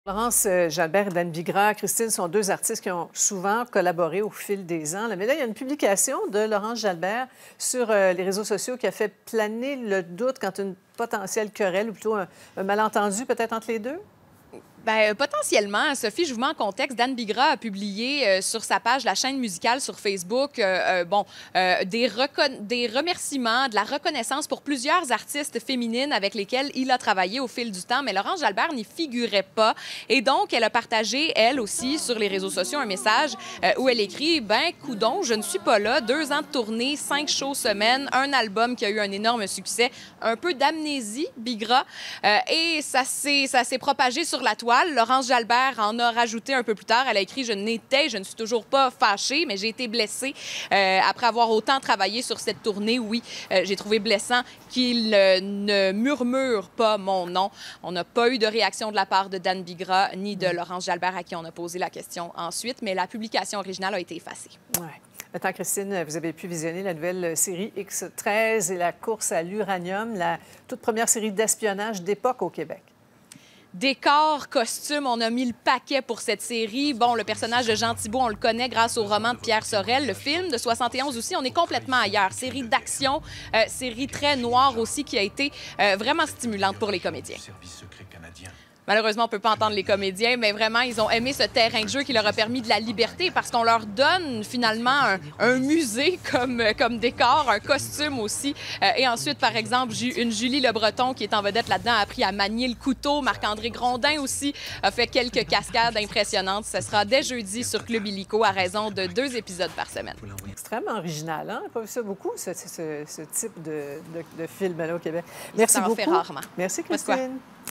Laurence Jalbert et Dan Bigra, Christine, sont deux artistes qui ont souvent collaboré au fil des ans. Mais là, il y a une publication de Laurence Jalbert sur les réseaux sociaux qui a fait planer le doute quant à une potentielle querelle, ou plutôt un malentendu peut-être entre les deux. Bien, potentiellement, Sophie, je vous mets en contexte. Dan Bigra a publié sur sa page, la chaîne musicale sur Facebook, des remerciements, de la reconnaissance pour plusieurs artistes féminines avec lesquelles il a travaillé au fil du temps. Mais Laurence Jalbert n'y figurait pas. Et donc, elle a partagé, elle aussi, sur les réseaux sociaux, un message où elle écrit « Ben, coudon, je ne suis pas là. 2 ans de tournée, 5 shows semaine, un album qui a eu un énorme succès, un peu d'amnésie, Bigra. Et ça s'est propagé sur la toile. Laurence Jalbert en a rajouté un peu plus tard. Elle a écrit « Je ne suis toujours pas fâchée, mais j'ai été blessée après avoir autant travaillé sur cette tournée. Oui, j'ai trouvé blessant qu'il ne murmure pas mon nom. » On n'a pas eu de réaction de la part de Dan Bigra ni de Laurence Jalbert à qui on a posé la question ensuite, mais la publication originale a été effacée. Ouais. Maintenant, Christine, vous avez pu visionner la nouvelle série X13 et la course à l'uranium, la toute première série d'espionnage d'époque au Québec. Décor, costume, on a mis le paquet pour cette série. Bon, le personnage de Jean Thibault, on le connaît grâce au roman de Pierre Sorel. Le film de 71 aussi, on est complètement ailleurs. Série d'action, série très noire aussi qui a été vraiment stimulante pour les comédiens. Malheureusement, on ne peut pas entendre les comédiens, mais vraiment, ils ont aimé ce terrain de jeu qui leur a permis de la liberté parce qu'on leur donne finalement un musée comme décor, un costume aussi. Et ensuite, par exemple, une Julie Le Breton qui est en vedette là-dedans a appris à manier le couteau. Marc-André Grondin aussi a fait quelques cascades impressionnantes. Ce sera dès jeudi sur Club Illico à raison de 2 épisodes par semaine. Extrêmement original, hein? On n'a pas vu ça beaucoup, ce type de film-là au Québec. Merci beaucoup. Ça en fait rarement. Merci, Christine.